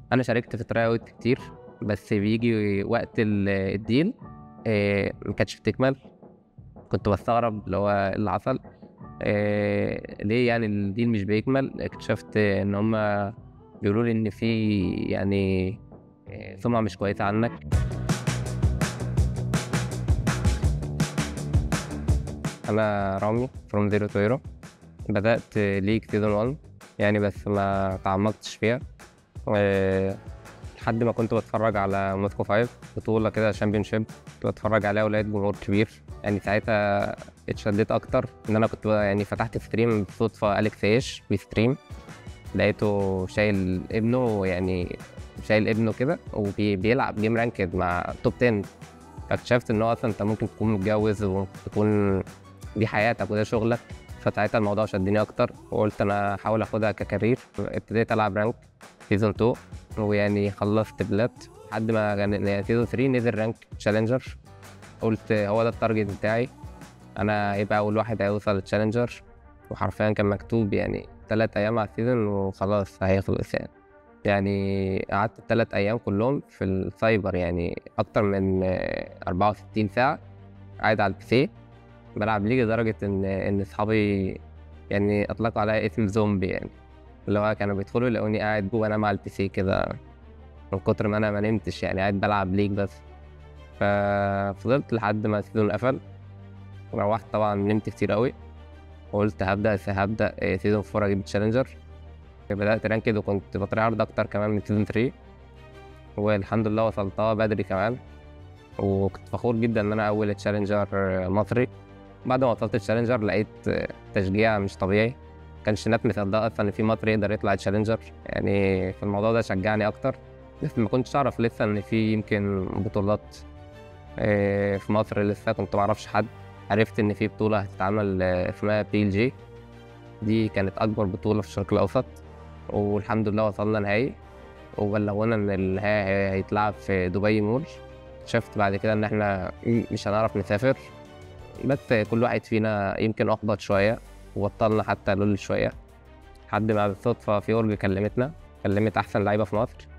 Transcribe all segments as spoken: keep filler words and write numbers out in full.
أنا شاركت في try out كتير، بس بييجي وقت ال الdeal آآ ما كانتش بتكمل، كنت باستغرب اللي هو إيه اللي حصل، آآ ليه يعني الdeal مش بيكمل، اكتشفت إن هُم بيقولوا لي إن في يعني آآ سُمعة مش كويسة عنك. أنا رامي from zero to hero، بدأت league season one يعني بس ما تعمقتش فيها، آآ لحد ما كنت باتفرج على Moscow five بطولة كده championship كنت باتفرج عليها ولقيت جمهور كبير، يعني ساعتها اتشدّيت أكتر إن أنا كنت ب يعني فتحت stream بالصدفة أليكس عيش بيstream لقيته شايل ابنه يعني شايل ابنه كده وبي بيلعب game ranked مع top ten، فاكتشفت إن هو أصلًا أنت ممكن تكون متجوّز وممكن تكون دي حياتك وده شغلك، فساعتها الموضوع شدّني أكتر وقُلت أنا هاحاول آخُدها كcareer، ابتديت ألعب rank season two ويعني خلّصت بلات لحد ما كان season three نزل rank challenger، قُلت هو ده الtarget بتاعي، أنا هيبقى أول واحد هيوصل لchallenger وحرفيًا كان مكتوب يعني تلات أيام على الseason وخلاص هيخلص يعني. يعني قعدت التلات أيام كلّهم في السايبر يعني أكتر من أربعة وستين ساعة قاعد على الPC بالعب ليج لدرجة إن إن أصحابي يعني أطلقوا عليّا اسم زومبي يعني، اللي هو كانوا بيدخلوا يلاقوني قاعد جوّه أنام على الPC كده من كتر ما أنا ما نمتش يعني قاعد بالعب ليج بس. ففضلت لحد ما السيزون قفل، روّحت طبعًا نمت كتير أوي، وقُلت هابدأ س هابدأ season four أجيب challenger، بدأت ranked وكنت بtry hard أكتر كمان من season three والحمد لله وصلتها بدري كمان، وكنت فخور جدًا إن أنا أول challenger مصري، بعد ما وصلت الchallenger لقيت تشجيع مش طبيعي، ما كانش الناس مصدقة أصلًا إن في مصري يقدر يطلع challenger يعني فالموضوع ده شجعني أكتر، بس ما كنتش أعرف لسه إن في يمكن بطولات آآ في مصر لسه كنت ما أعرفش حد، عرفت إن في بطولة هتتعمل اسمها بي إل جي دي كانت أكبر بطولة في الشرق الأوسط، والحمد لله وصلنا نهائي، وبلغونا إن النهائي هي هيتلعب في دبي مول، اكتشفت بعد كده إن إحنا م مش هنعرف نسافر، بس كل واحد فينا يمكن أحبط شوية، وبطلنا حتى لول شوية، لحد ما بالصدفة في أورج كلمتنا، كلمت أحسن لعيبة في مصر،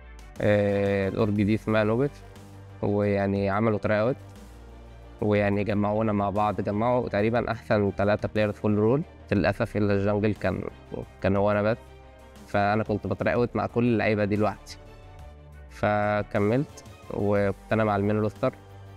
آآ الأورج دي اسمها نوبت، ويعني عملوا try out ويعني جمعونا مع بعض، جمعوا تقريبًا أحسن تلاتة players full role للأسف إلا الجنجل كان كان هو أنا بس، فأنا كنت بtry out مع كل اللعيبة دي لوحدي، فكملت وكنت أنا مع الmain roster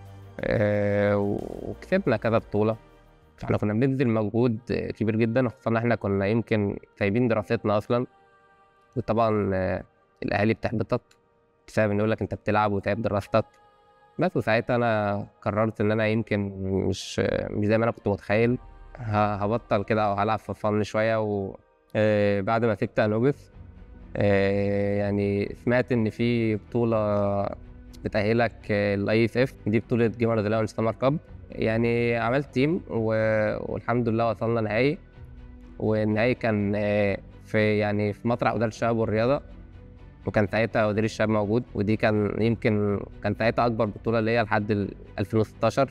آآ وكسبنا كذا بطولة، فإحنا كنا بنبذل مجهود كبير جدًا، وخصوصًا إن إحنا كنا يمكن سايبين دراستنا أصلًا، وطبعًا الأهالي بتحبطك بسبب إنه يقول لك أنت بتلعب وسايب دراستك، بس وساعتها أنا قررت إن أنا يمكن مش مش زي ما أنا كنت متخيل، ه هابطّل كده أو هالعب for fun شوية و آآ بعد ما سِبت أنوبيس آآ يعني سمعت إن في بطولة بتأهّلك لISF دي بطولة gamers lounge summer cup يعني عملت team و والحمد لله وصلنا نهائي، والنهائي كان في يعني في مسرح وزارة الشباب والرياضة، وكان ساعتها وزير الشباب موجود، ودي كان يمكن كان ساعتها أكبر بطولة ليّا لحد ال ألفين وستاشر.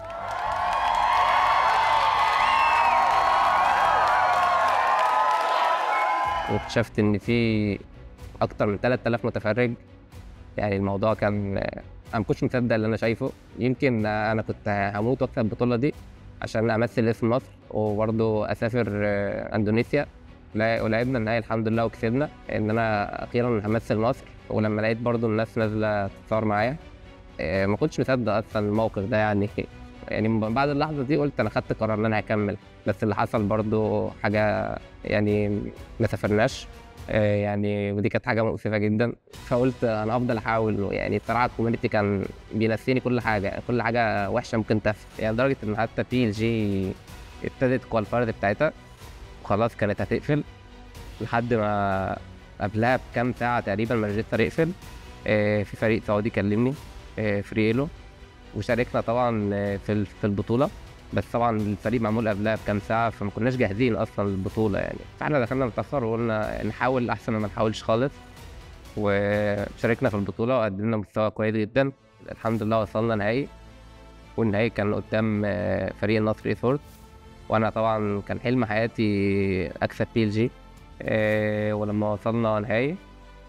واكتشفت إن في أكتر من تلات آلاف متفرج، يعني الموضوع كان أنا ما كنتش مصدق اللي أنا شايفه، يمكن أنا كنت هاموت وأكسب البطولة دي عشان أمثل اسم مصر، وبرضه أسافر إندونيسيا، لا ولعبنا النهائي الحمد لله وكسبنا، إن أنا أخيرًا هامثل مصر، ولمّا لقيت برضه الناس نازلة تتصور معايا آآ ما كنتش مصدق أصلًا الموقف ده يعني يعني من بعد اللحظة دي قُلت أنا خدت قرار إن أنا هاكمّل، بس اللي حصل برضه حاجة يعني ما سافرناش آآ يعني ودي كانت حاجة مؤسفة جدًا، فقُلت أنا هافضل أحاول ويعني بصراحة الcommunity كان بينسيني كل حاجة، يعني كل حاجة وحشة ممكن تحصل، يعني لدرجة إن حتى بي إل جي ابتدت الqualifiers بتاعتها وخلاص كانت هتقفل، لحد ما قبلها بكام ساعة تقريبًا ما الregister يقفل آآ في فريق سعودي كلمني آآ Freelo وشاركنا طبعًا في ال في البطولة، بس طبعًا الفريق معمول قبلها بكام ساعة، فما كناش جاهزين أصلًا للبطولة يعني، فإحنا دخلنا متأخر وقُلنا نحاول أحسن ما ما نحاولش خالص، وشاركنا في البطولة وقدمنا مستوى كويس جدًا، الحمد لله وصلنا نهائي، والنهائي كان قدام فريق النصر esports وأنا طبعًا كان حلم حياتي أكسب بي إل جي آآ ولمّا وصلنا نهائي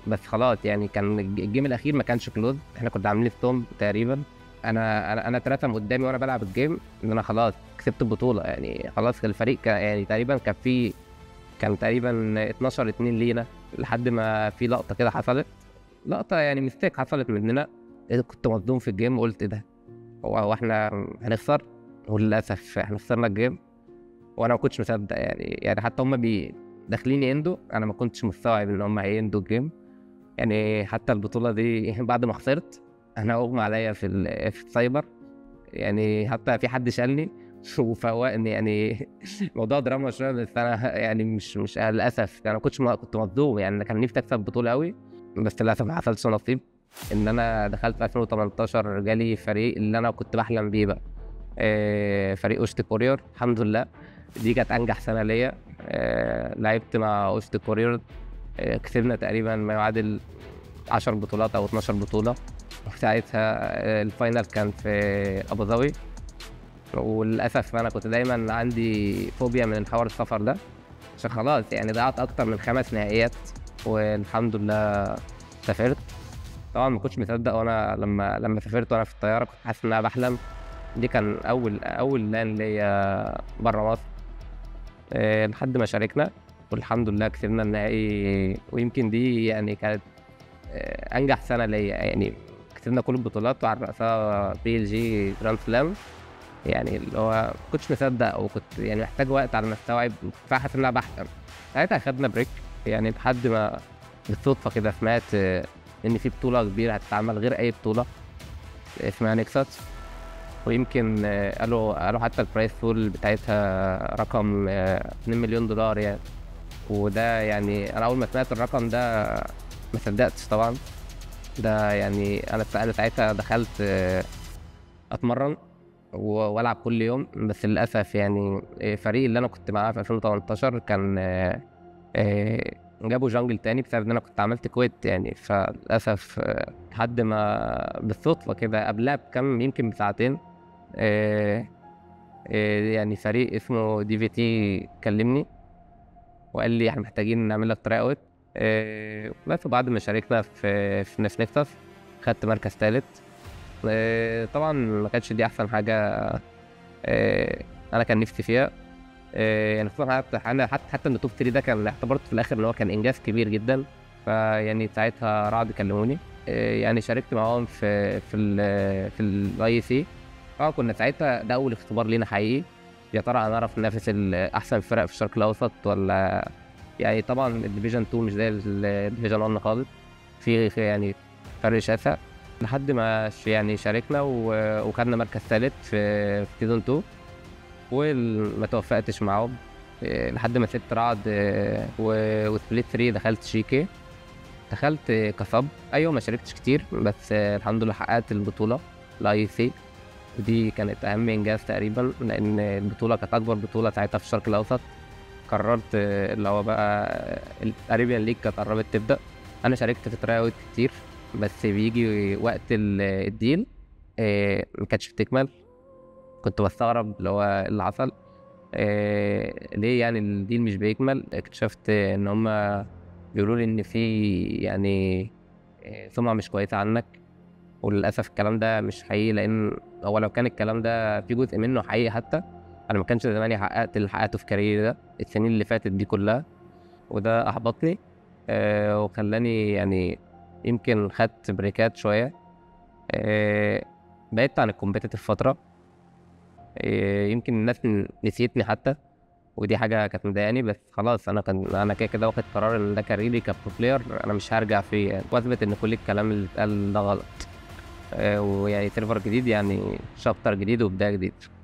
بس خلاص يعني كان الج الجيم الأخير ما كانش close، إحنا كنا عاملين storm تقريبًا، أنا أنا أنا اترسم قدامي وأنا بالعب الجيم إن أنا خلاص كسبت البطولة، يعني خلاص الفريق ك يعني تقريبًا كان في كان تقريبًا اتناشر اتنين لينا، لحد ما في لقطة كده حصلت، لقطة يعني mistake حصلت مننا، آآ كنت مصدوم في الجيم وقُلت إيه ده! هو هو إحنا هنخسر؟ وللأسف إحنا خسرنا الجيم، وأنا ما كنتش مصدق يعني يعني حتى هُم بي داخلين يندوا، أنا ما كنتش مستوعب إن هُم هيندوا الجيم، يعني حتى البطولة دي بعد ما خسرت أنا أغمى عليَّ في ال في السايبر، يعني حتى في حد شالني وفوّقني، يعني الموضوع دراما شوية، بس أنا يعني مش مش للأسف أنا ما كنتش م كنت مصدوم، يعني أنا كان نفسي أكسب البطولة أوي، بس للأسف ما حصلش نصيب، إن أنا دخلت في ألفين وتمنتاشر جالي فريق اللي أنا كنت باحلم بيه بقى، آآ فريق أوشتك warrior الحمد لله، دي كانت أنجح سنة ليّا، آآ لعبت مع أوشتك warrior، آآ كسبنا تقريبًا ما يعادل عشر بطولات أو اتناشر بطولة، وساعتها الfinal كان في أبو ظبي، وللأسف أنا كنت دايمًا عندي فوبيا من حوار السفر ده، عشان خلاص يعني ضيّعت أكتر من خمس نهائيات، والحمد لله سافرت، طبعًا ما كنتش مصدق وأنا لمّا لمّا سافرت وأنا في الطيارة كنت حاسس إن أنا باحلم، دي كان أول أول LAN ليّا برّه مصر، آآ لحد ما شاركنا، والحمد لله كسبنا النهائي، ويمكن دي يعني كانت آآ أنجح سنة ليّا، يعني كسبنا كل البطولات وعلى رأسها بي ال جي Grand Slam، يعني اللي هو ما كنتش مصدق وكنت يعني محتاج وقت على ما أستوعب، كنت فعلًا حاسس إن أنا باحلم، ساعتها خدنا break يعني لحد ما بالصدفة كده سمعت إن في بطولة كبيرة هتتعمل غير أي بطولة، اسمها نيكساس، ويمكن قالوا قالوا حتى الprize pool بتاعتها رقم اتنين مليون دولار يعني، وده يعني أنا أول ما سمعت الرقم ده ما صدقتش طبعًا، ده يعني أنا س أنا ساعتها دخلت أتمرن و وألعب كل يوم، بس للأسف يعني الفريق اللي أنا كنت معاه في ألفين وتمنتاشر كان آآ جابوا jungle تاني بسبب إن أنا كنت عملت quit يعني، فللأسف لحد ما بالصدفة كده قبلها بكام يمكن بساعتين، آآ آآ يعني فريق اسمه دي في تي كلمني، وقال لي إحنا محتاجين نعمل لك try out، آآ بس وبعد ما شاركنا في في في نيكساس خدت مركز تالت، آآ طبعًا ما كانتش دي أحسن حاجة آآ أنا كان نفسي فيها، آآ يعني خصوصًا حتى أنا حتى حتى إن top three ده كان اعتبرته في الآخر إن هو كان إنجاز كبير جدًا، فيعني ساعتها رعد كلموني، آآ يعني شاركت معاهم في في ال في الIEC، طبعًا كنا ساعتها ده أول اختبار لينا حقيقي، يا ترى هنعرف ننافس ال أحسن الفرق في الشرق الأوسط والّا يعني طبعًا الdivision two مش زي الdivision one خالص، في في يعني فرق شاسع، لحد ما ش يعني شاركنا و وخدنا مركز تالت في في season two، وال ما توفقتش معاهم، آآ لحد ما سِبت رعد و وsplit three دخلت شيكي، دخلت كsub، أيوه ما شاركتش كتير، بس الحمد لله حققت البطولة الIEC، ودي كانت أهم إنجاز تقريبًا، لإن البطولة كانت أكبر بطولة ساعتها في الشرق الأوسط، قررت اللي هو بقى الArabian League كانت قربت تبدأ، أنا شاركت في try out كتير، بس بييجي وقت ال الdeal آآ ما كانتش بتكمل، كنت باستغرب اللي هو إيه اللي حصل، آآ ليه يعني الdeal مش بيكمل، اكتشفت إن هُم بيقولوا لي إن في يعني آآ سُمعة مش كويسة عنك، وللأسف الكلام ده مش حقيقي، لإن هو لو كان الكلام ده في جزء منه حقيقي حتى، أنا ما كانش زماني حققت اللي حققته في كاريري ده السنين اللي فاتت دي كلها، وده أحبطني، آآ وخلّاني يعني يمكن خدت بريكات شوية، آآ بعدت عن الcompetitive فترة، آآ يمكن الناس ن نسيتني حتى، ودي حاجة كانت مضايقاني، بس خلاص أنا كان أنا كده كده واخد قرار إن ده كاريري كPro player، أنا مش هارجع فيه يعني، وأثبت إن كل الكلام اللي اتقال ده غلط، آآ ويعني server جديد يعني chapter جديد وبداية جديدة.